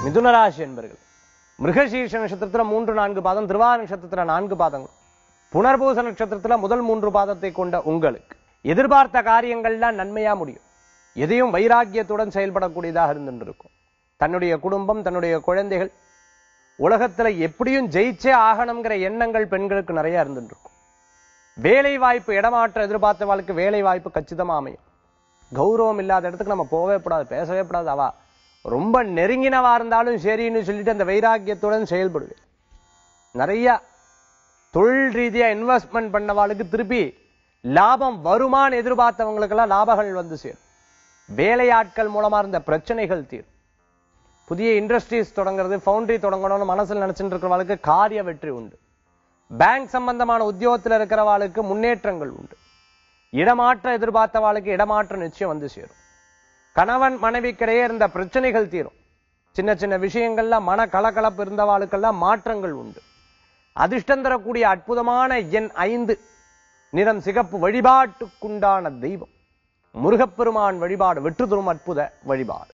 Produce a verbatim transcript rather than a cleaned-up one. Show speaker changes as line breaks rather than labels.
மிதுன ராசி என்பர்கள் மிருகசீர்ஷ நட்சத்திரத்துல மூன்று நான்கு பாதம், திருவாதிரை நட்சத்திரத்துல நான்கு பாதங்கள், புனர்பூச நட்சத்திரத்துல முதல் மூன்று பாதத்தை கொண்ட உங்களுக்கு எதிர்பார்த்த காரியங்கள்லாம் நன்மையா முடியும். எதையும் வைராக்கியத்துடன் செயல்படக்கூடியதாக இருந்துருக்கும். தன்னுடைய குடும்பம், தன்னுடைய குழந்தைகள், உலகத்துல எப்படியும் ஜெயிச்சே ஆகணுங்கிற எண்ணங்கள் பெண்களுக்கு நிறைய இருந்துருக்கும். வேலை வாய்ப்பு இடமாற்ற எதிர்பார்த்த வாழ்க்கை வேலை வாய்ப்பு கச்சிதமா அமையும். கௌரவம் இல்லாத இடத்துக்கு நம்ம போகவே கூடாது, பேசவே கூடாது. அவா ரொம்ப நெருங்கினவா இருந்தாலும் சரின்னு சொல்லிட்டு அந்த வைராக்கியத்துடன் செயல்படுவேன். நிறைய தொழில் ரீதியா இன்வெஸ்ட்மெண்ட் பண்ணவாளுக்கு திருப்பி லாபம் வருமானு எதிர்பார்த்தவங்களுக்கெல்லாம் லாபங்கள் வந்து சேரும். வேலையாட்கள் மூலமா இருந்த பிரச்சனைகள் தீரும். புதிய இண்டஸ்ட்ரீஸ் தொடங்குறது, ஃபவுண்டரி தொடங்கணும்னு மனசில் நினைச்சுட்டு இருக்கிறவாளுக்கு காரிய வெற்றி உண்டு. பேங்க் சம்பந்தமான உத்தியோகத்தில் இருக்கிறவாளுக்கு முன்னேற்றங்கள் உண்டு. இடமாற்ற எதிர்பார்த்தவாளுக்கு இடமாற்ற நிச்சயம் வந்து சேரும். கணவன் மனைவிக்கிடையே இருந்த பிரச்சனைகள் தீரும். சின்ன சின்ன விஷயங்கள்ல மன கலகலப்பு இருந்தவாளுக்கெல்லாம் மாற்றங்கள் உண்டு. அதிர்ஷ்டம் தரக்கூடிய அற்புதமான எண் ஐந்து, நிறம் சிகப்பு. வழிபாட்டுக்குண்டான தெய்வம் முருகப்பெருமான் வழிபாடு வெற்றி தரும் அற்புத வழிபாடு.